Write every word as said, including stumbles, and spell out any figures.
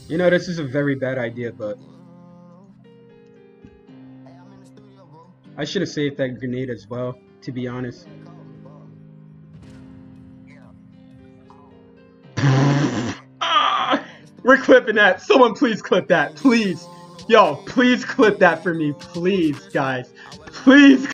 You know, this is a very bad idea, but I should have saved that grenade as well, to be honest. Ah, we're clipping that. Someone please clip that. Please. Yo, please clip that for me. Please, guys. Please